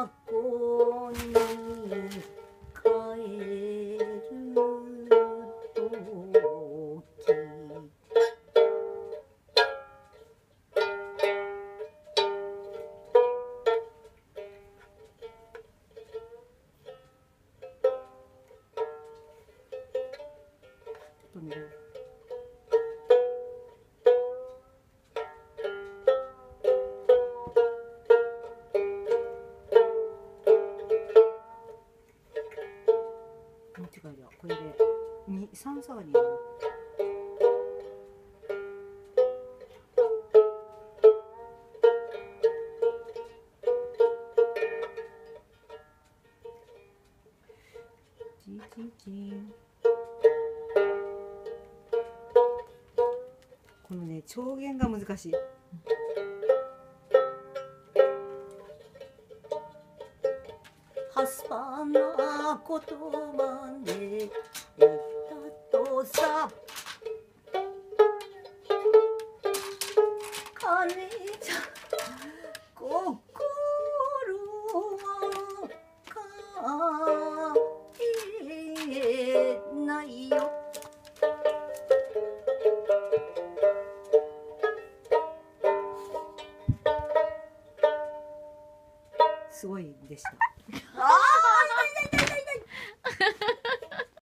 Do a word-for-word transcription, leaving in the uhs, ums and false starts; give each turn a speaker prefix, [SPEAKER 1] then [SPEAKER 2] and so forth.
[SPEAKER 1] 箱に帰るときとね間違いだこれでにさん下がりやな。チンチンチン。このね調弦が難しい。はすぱな言葉で言ったとさ金じゃ心は変えないよ。すごいでした。あ